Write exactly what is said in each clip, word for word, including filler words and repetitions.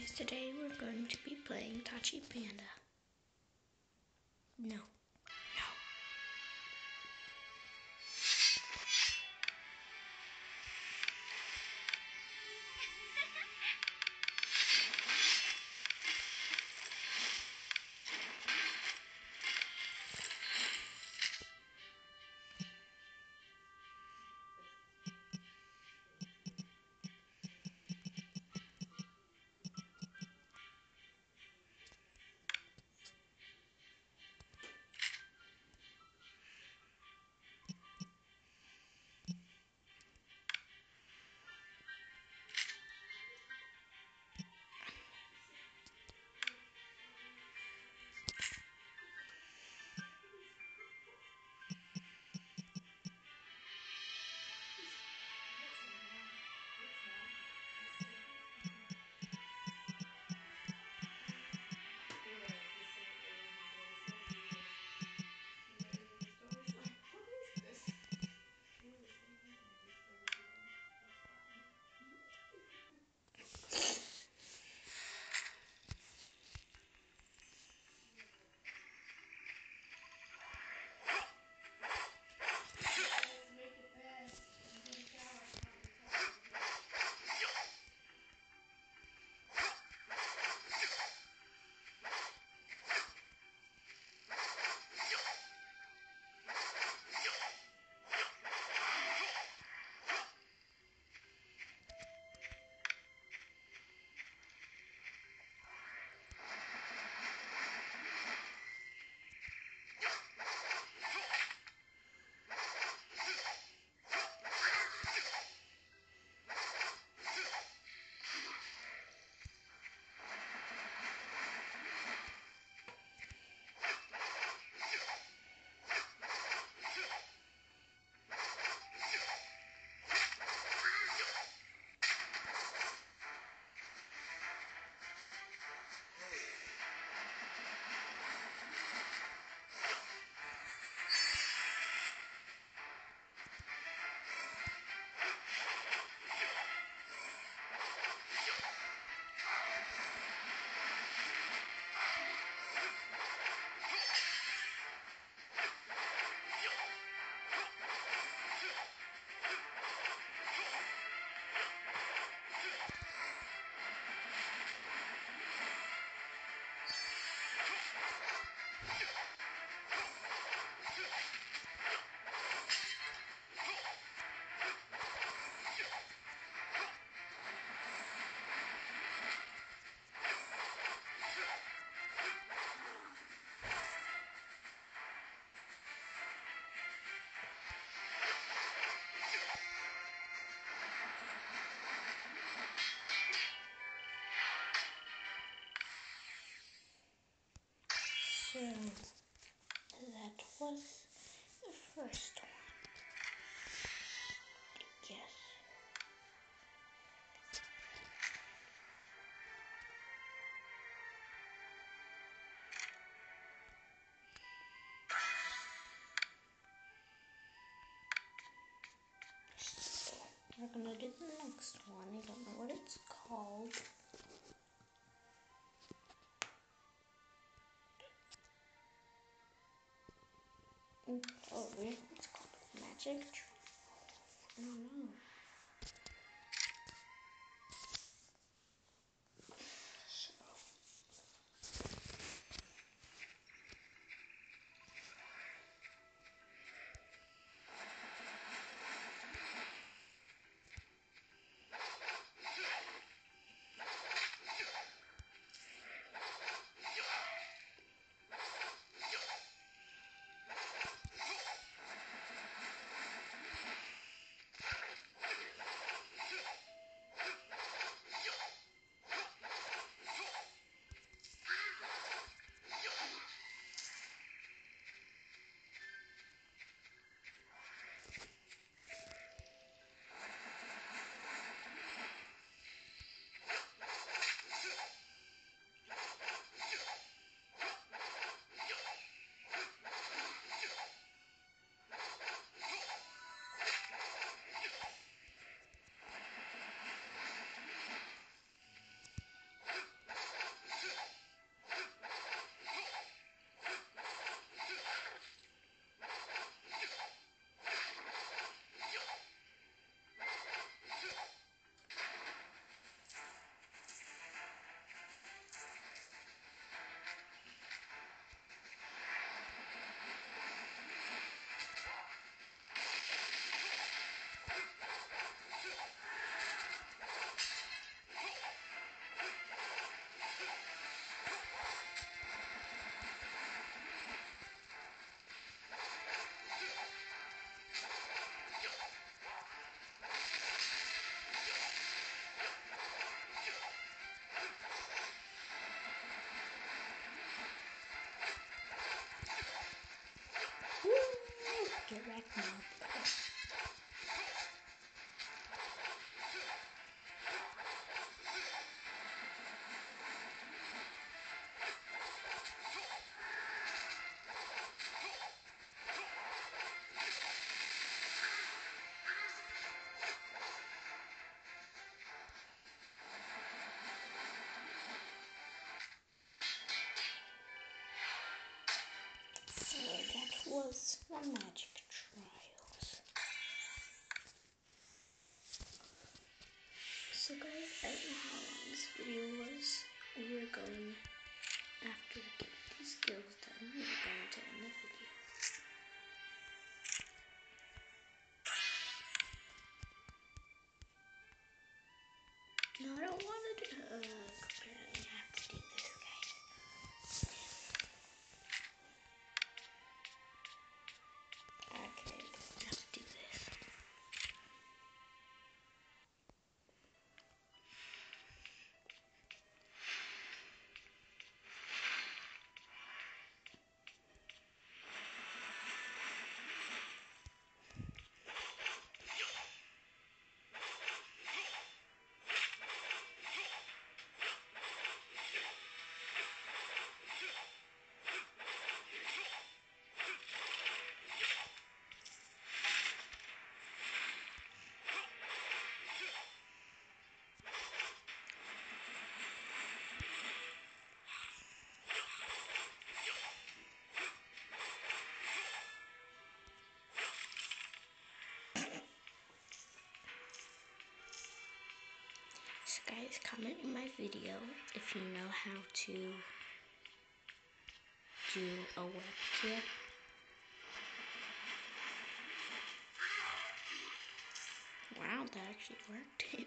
guys, today we're going to be playing Tachi Panda. No. No. So, that was the first one. Yes. So, we're gonna do the next one. I don't know what it's called. Oh, really? It's called Magic Tree. I don't know. was the Magic Trials. So guys, I don't know how long this video was. We're going, after we get these skills done, we're going to end the video. No, I don't want to do, uh, apparently I have to do this, guys. Okay, I have to do this. So guys, comment in my video if you know how to do a web kit. Wow, that actually worked.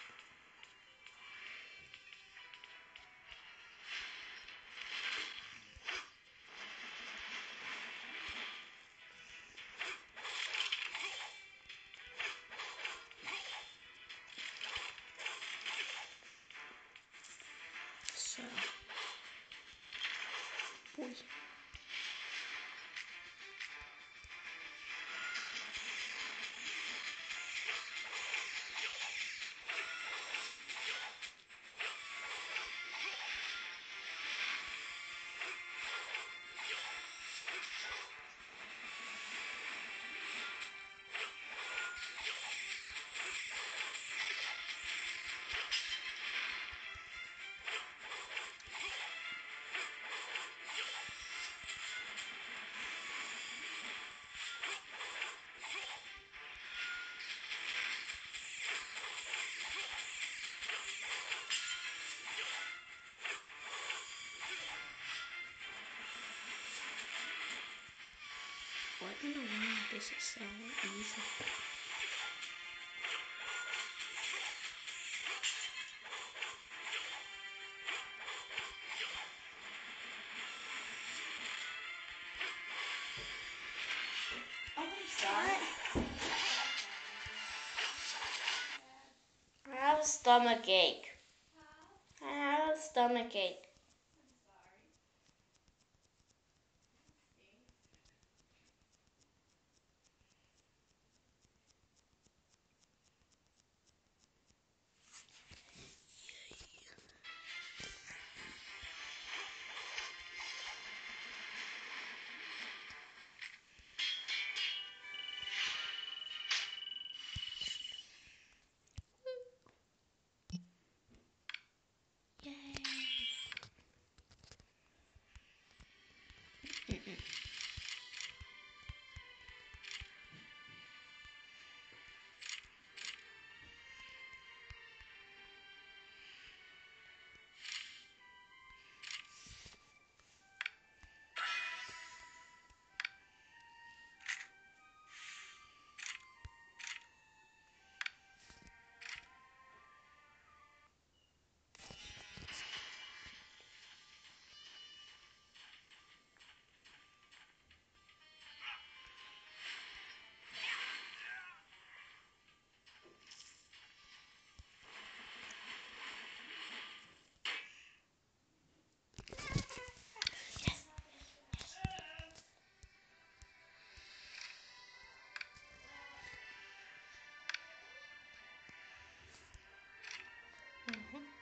So, boy. What in the world? This is so easy. I have a stomach ache. I have a stomach ache. Yay! Mm-mm. Mm-hmm.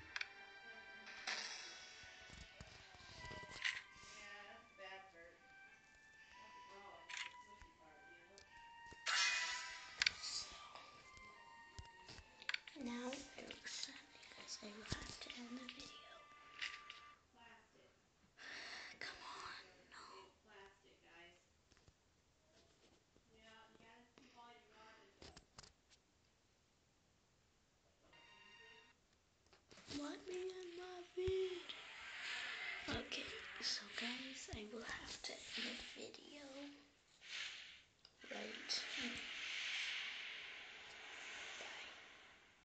Now it looks sad because I will have to end the video. Come on, no. So guys, I will have to end it